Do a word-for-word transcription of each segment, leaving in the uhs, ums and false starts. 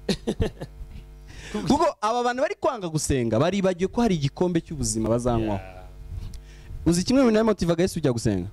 kuko aba bantu bari kwanga gusenga baribagiye ko hari igikombe cy'ubuzima bazanywa. Uzi kimwe mu bintu motivaga Yesu ujya gusenga?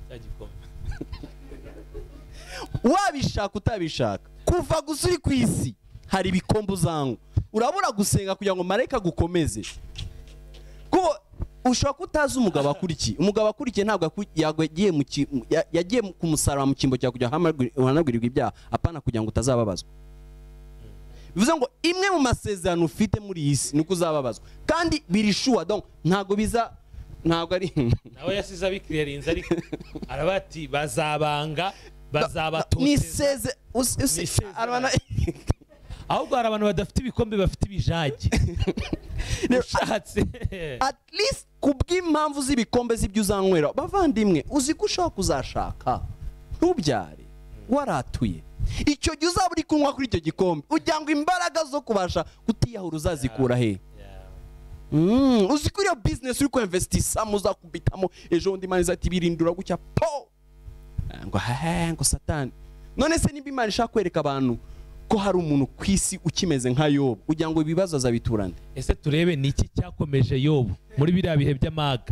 Wabishaka utabishaka kuva gusuri ku isi hari ibikombe uzanywa. Urabura gusenga kugira ngo marayika gukomeze. Kuko ushobora kutazi umugabo akurikiye. Umugabo akurikiye ntabwo yagiye mu yagiye ku musaraba mu kimbo cya kujya hanagwirirwa ibyaha apana kugira ngo utazababazwa. Bivuze ngo imwe mu masezerano ufite muri iyi si nuko uzababazwa kandi birishuwa donc ntago biza ntago ari nawe yasiza bikiririnze ariko arabati bazabanga bazabatoteza niseze arabana ahubwo hari abantu badafite ibikombe bafite ibijage ushatse at least kubw'impamvu z'ibikombe z'ibyo uzanywera bavandimwe uzi ko ushaka kuzashaka ntubyare waratuye icyo gihe uzaba uri kunywa kuri icyo gikombe ugira ngo imbaraga zo kubasha kutiyahura uzazikura he? Mm, uzi ko iyo business uri kuinvestisa muzakubitamo ejo undi Imana izati birindura gucya po ngo he ngo Satani. None se niba Imana ishaka kwereka abantu ko hari umuntu ku isi ukimeze nka Yobu ugira ngo ibibazo azabiturane? Ese turebe niki cyakomeje Yobu muri biriya bihe by'amaga?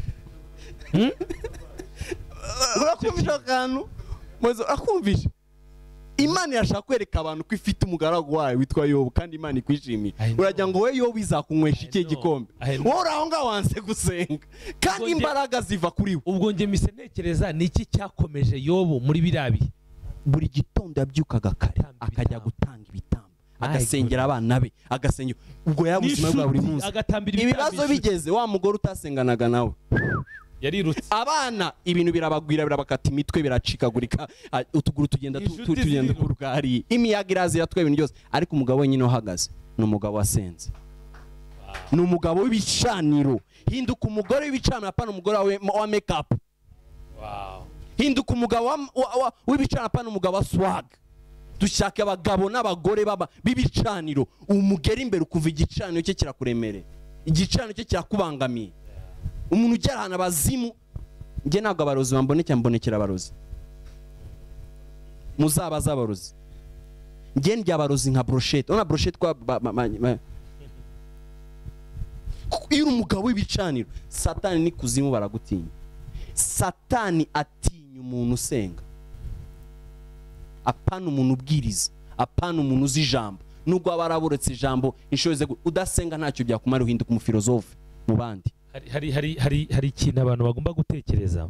Urakumvisha kantu muzo akumvisha Imana yashaka kwereka abantu ko ifite umugaragu wayo witwa Yobu kandi Imana ikwishimiye. Uragira ngo we Yobu izakunywesha iki gikombe? Wowe aho ngaho wanse gusenga kandi imbaraga ziva kuri we. Ubwo nge mise ntekereza niki cyakomeje Yobu muri biriya bihe? Buri gitondo yabyukaga kare akajya gutanga ibitambo agasengera abana be agasengera ubwo yabuzima bwa buri munsi. Ibibazo bigeze wa mugore utasenganaga nawe yarirutse abana ibintu birabagwira birabakata imitwe biracikagurika utuguru tugenda tugenda kurugari imiyaga irazira twe ibintu byose ariko umugabo wenyine uhagaze ni umugabo wasenze. Ni umugabo w'ibicaniro. Hinduka umugore w'ibicaniro apana umugore wa make up. Wow. Hinduka umugabo w'ibicaniro apana umugabo wa swag. Dushaka abagabo n'abagore baba bibicaniro umugera imbere ukuva igicaniro cye kirakuremere igicaniro cye kirakubangamiye. Umuntu ugera hana bazimu nge ntabwo abarozi bambonekera mbonekera abarozi muzabaza abarozi nge ndya abarozi nka brochette ona brochette kwa iyo umugabo w'ibicaniro Satani ni kuzimu baragutinya. Satani atinya umuntu usenga apana umuntu ubwiriza apana umuntu uzi ijambo nubwo abaraburetse ijambo inshoze udasenga ntacyo byakumara uhinduka umufilozofe mu bandi. hari hari hari hari ikintu abantu bagomba gutekereza.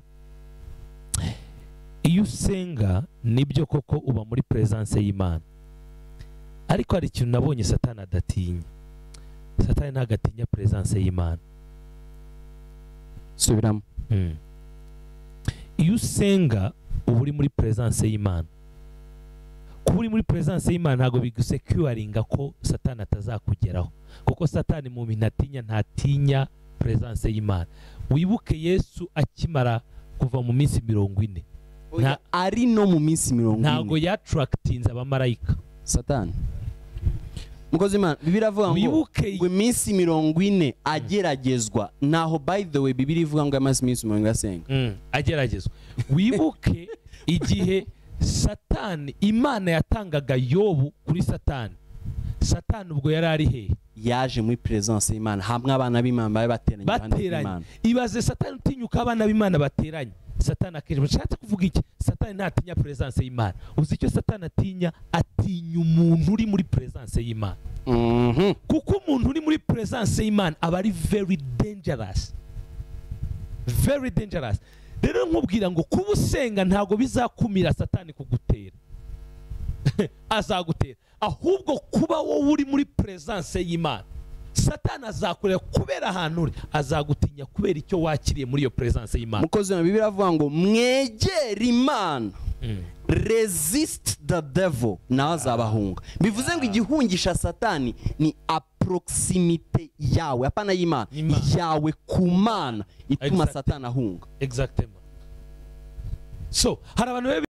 Iyo usenga nibyo koko uba muri presence y'Imana ariko hari ikintu nabonye Satani adatinya. Satani ntagatinya presence y'Imana. Subiramo. Mm. Iyo usenga uba uri muri presence y'Imana. Kuba uri muri presence y'Imana ntabwo bigusecuringa ko Satani atazakugeraho kuko Satani mu bintu atinya ntatinya presence y'Imana. Wibuke Yesu akimara kuva mu minsi mirongo ine nta ari no mu minsi mirongo ine ntago yattractinze abamarayika Satani. Mukozi Imana Bibiliya ivuga ngo ngo iminsi mirongo ine ageragezwa naho by the way Bibiliya ivuga ngo amazi iminsi mirongo asenga mm, ageragezwa. Wibuke igihe Satani Imana yatangaga Yobu kuri Satani. Satani ubwo yari ari he? Yaje muri presence y'Imana hamwe abana b'Imana babe bateranye bateranye. Ibaze Satani utinyuka abana b'Imana bateranye. Satani akeje bashatse kuvuga iki? Satani ntatinya presence y'Imana. Uzi icyo Satani atinya? Atinya umuntu uri muri presence y'Imana. Mhm. Kuko umuntu uri muri presence y'Imana aba ari very dangerous. Very dangerous. Rero nkubwira ngo kuba usenga ntago bizakumira Satani kugutera. Azagutera. Ahubwo kuba wowe uri muri presence y'Imana Satani azakureba kubera ahantu uri azagutinya kubera icyo wakiriye muri iyo presence y'Imana. Mukozi wa Bibiliya avuga ngo mwegere Imana mm. resist the devil na azabahunga. Bivuze ngo igihungisha Satani ni proximite yawe apana y'Imana yawe ku Mana ituma Satani ahunga. Exactement. So hari abantu